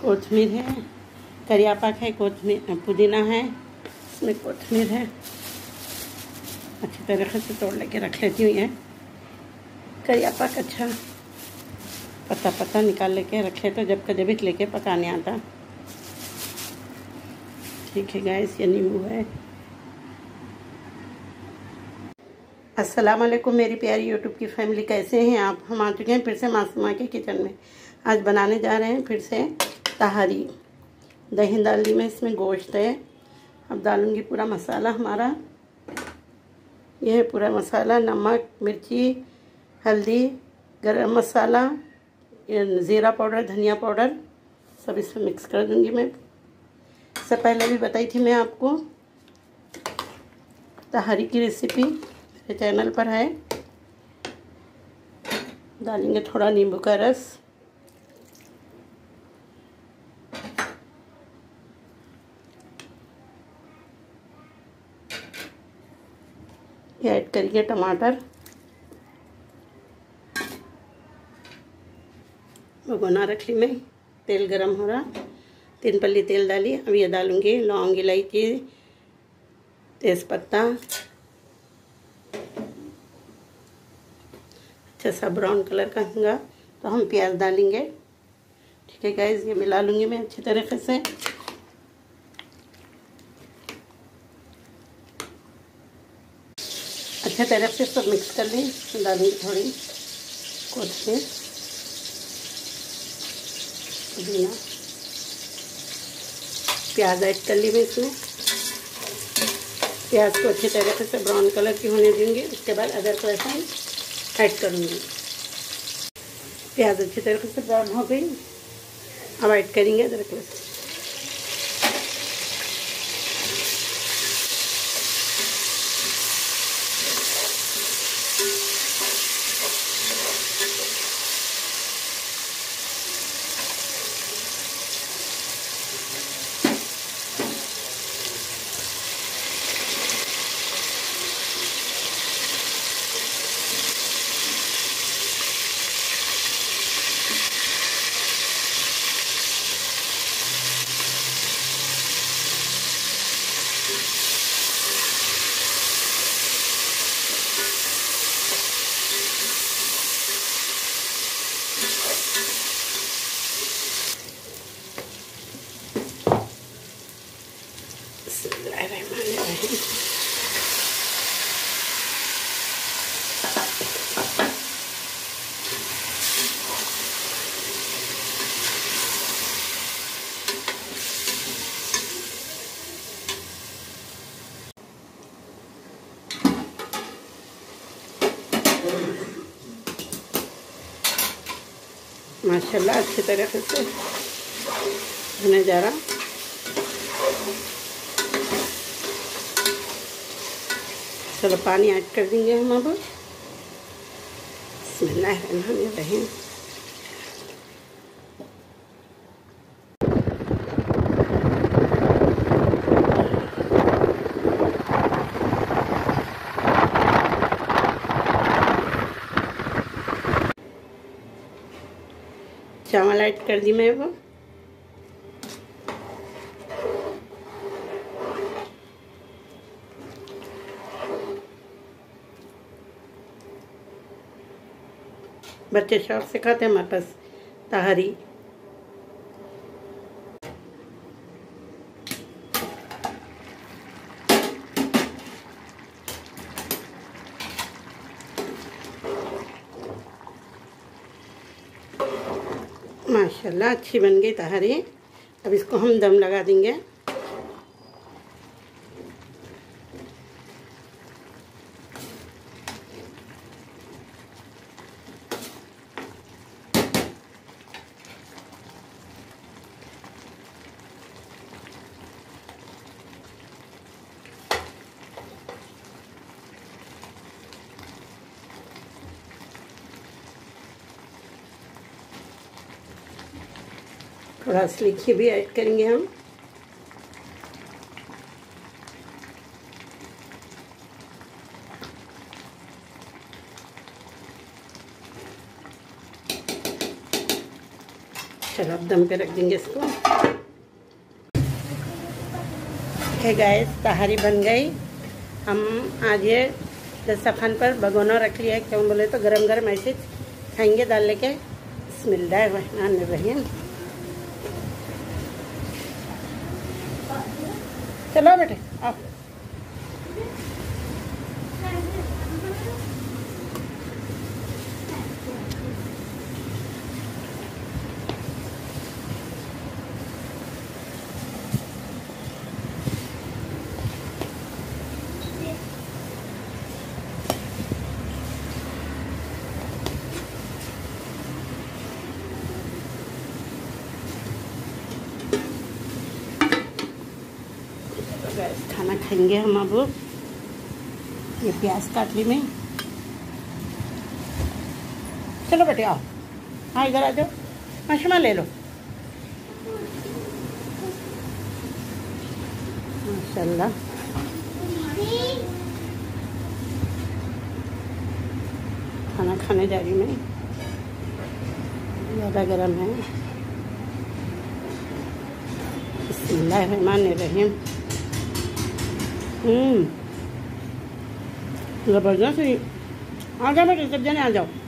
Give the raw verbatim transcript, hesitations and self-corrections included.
कोथमीर है, करिया पाक है, कोथमीर पुदीना है, इसमें कोथमीर है। अच्छी तरीके से तोड़ लेके रख लेती हूँ। ये करिया पाक अच्छा पत्ता पत्ता निकाल लेके रख लेते, जब का जब लेके पकाने आता। ठीक है गाइस, ये नींबू है। अस्सलाम वालेकुम मेरी प्यारी यूट्यूब की फैमिली, कैसे हैं आप? हम आ चुके हैं फिर से मासूमा के किचन में। आज बनाने जा रहे हैं फिर से तहारी। दही डाल दी मैं, इसमें गोश्त है। अब डालूंगी पूरा मसाला हमारा। यह है पूरा मसाला, नमक, मिर्ची, हल्दी, गरम मसाला, ज़ीरा पाउडर, धनिया पाउडर, सब इसमें मिक्स कर दूंगी मैं। इससे पहले भी बताई थी मैं आपको तहारी की रेसिपी, मेरे चैनल पर है। डालेंगे थोड़ा नींबू का रस, ऐड करिए टमाटर। भगोना रख ली मैं, तेल गरम हो रहा, तीन पल्ली तेल डाली। अब ये डालूंगी लौंग, इलायची, तेज़पत्ता, अच्छा सा ब्राउन कलर का होगा तो हम प्याज डालेंगे। ठीक है गाइस, ये मिला लूँगी मैं अच्छी तरीके से। अच्छे तरीके से सब मिक्स कर ली। डालूंगी थोड़ी कोथिंबीर, पुदीना, प्याज ऐड कर ली मैं इसमें। प्याज को अच्छे तरीके से ब्राउन कलर की होने देंगे। उसके बाद अदरक लहसुन ऐड करूँगी। प्याज अच्छी तरीके से ब्राउन हो गई, अब ऐड करेंगे अदरक लहसुन। माशाल्लाह अच्छी तरीके से भुने जा रहा। चलो पानी ऐड कर देंगे हम अब। बिस्मिल्लाहिर्रहमानिर्रहीम। चावल ऐड कर दी मैं वो। बच्चे शौक से खाते हैं हमारे पास तहारी। माशाल्लाह अच्छी बन गई तहारी। अब इसको हम दम लगा देंगे। थोड़ा सलीखी भी ऐड करेंगे हम। चलो अब दम पे रख देंगे इसको। है गाइस, तहारी बन गई। हम आज ये दस्तरखान पर भगोना रख लिया है, क्यों बोले तो गरम गरम ऐसे खाएंगे दाल लेके। बिस्मिल्लाहिर्रहमानिर्रहीम। चलो बेटे आओ। खाना खाएंगे हम अब। ये प्याज काट ली मैं। चलो बेटे आओ, हाँ इधर आ जाओ, माशमा ले लो। माशाल्लाह। खाना खाने जा रही मैं, ज़्यादा गर्म है। बिस्मिल्लाहिर्रहमानिर्रहीम। हम्म जबरदस्त। आ जाओ बेटे, सब जने आ जाओ।